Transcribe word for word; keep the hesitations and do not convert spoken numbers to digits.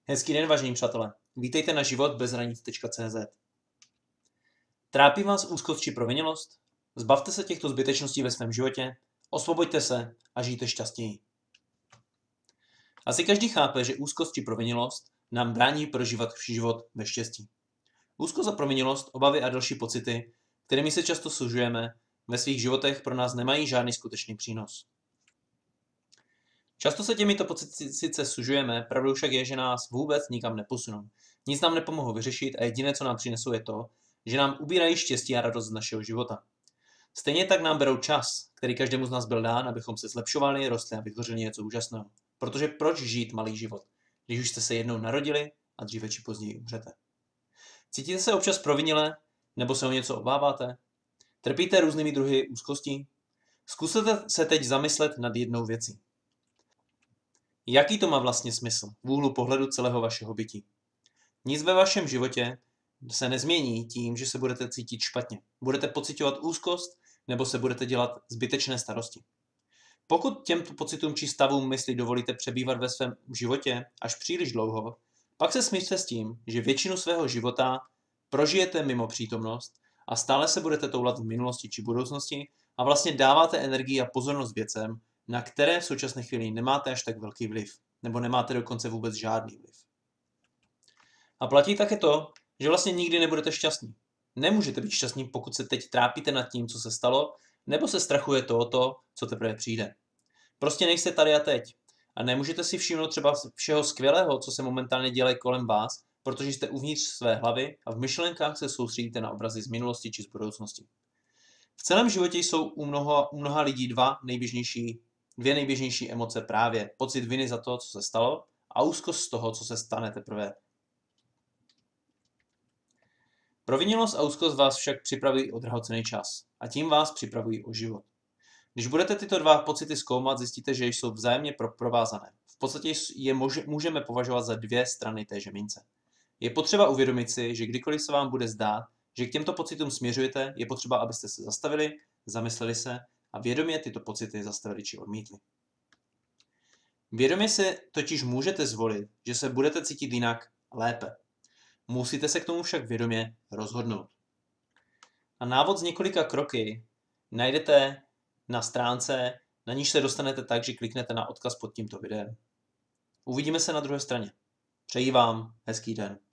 Hezký den, vážení přátelé. Vítejte na život bez hranic tečka cé zet. Trápí vás úzkost či provinělost? Zbavte se těchto zbytečností ve svém životě, osvoboďte se a žijte šťastněji. Asi každý chápe, že úzkost či provinělost nám brání prožívat život ve štěstí. Úzkost a provinělost, obavy a další pocity, kterými se často sužujeme, ve svých životech pro nás nemají žádný skutečný přínos. Často se těmito pocity sice sužujeme, pravdou však je, že nás vůbec nikam neposunou. Nic nám nepomohou vyřešit a jediné, co nám přinesou, je to, že nám ubírají štěstí a radost z našeho života. Stejně tak nám berou čas, který každému z nás byl dán, abychom se zlepšovali, rostli a vytvořili něco úžasného. Protože proč žít malý život, když už jste se jednou narodili a dříve či později umřete? Cítíte se občas provinile, nebo se o něco obáváte? Trpíte různými druhy úzkostí? Zkuste se teď zamyslet nad jednou věcí. Jaký to má vlastně smysl v úhlu pohledu celého vašeho bytí? Nic ve vašem životě se nezmění tím, že se budete cítit špatně. Budete pociťovat úzkost nebo se budete dělat zbytečné starosti. Pokud těmto pocitům či stavům mysli dovolíte přebývat ve svém životě až příliš dlouho, pak se smířte s tím, že většinu svého života prožijete mimo přítomnost a stále se budete toulat v minulosti či budoucnosti a vlastně dáváte energii a pozornost věcem, na které v současné chvíli nemáte až tak velký vliv, nebo nemáte dokonce vůbec žádný vliv. A platí také to, že vlastně nikdy nebudete šťastní. Nemůžete být šťastní, pokud se teď trápíte nad tím, co se stalo, nebo se strachujete o to, co teprve přijde. Prostě nejste tady a teď. A nemůžete si všimnout třeba všeho skvělého, co se momentálně děje kolem vás, protože jste uvnitř své hlavy a v myšlenkách se soustředíte na obrazy z minulosti či z budoucnosti. V celém životě jsou u mnoha, u mnoha lidí dva nejběžnější, dvě nejběžnější emoce právě pocit viny za to, co se stalo, a úzkost z toho, co se stane teprve. Provinělost a úzkost vás však připravují o drahocenný čas a tím vás připravují o život. Když budete tyto dva pocity zkoumat, zjistíte, že jsou vzájemně provázané. V podstatě je můžeme považovat za dvě strany téže mince. Je potřeba uvědomit si, že kdykoliv se vám bude zdát, že k těmto pocitům směřujete, je potřeba, abyste se zastavili, zamysleli se a vědomě tyto pocity zastavili či odmítli. Vědomě se totiž můžete zvolit, že se budete cítit jinak lépe. Musíte se k tomu však vědomě rozhodnout. A návod z několika kroky najdete na stránce, na níž se dostanete tak, že kliknete na odkaz pod tímto videem. Uvidíme se na druhé straně. Přeji vám hezký den.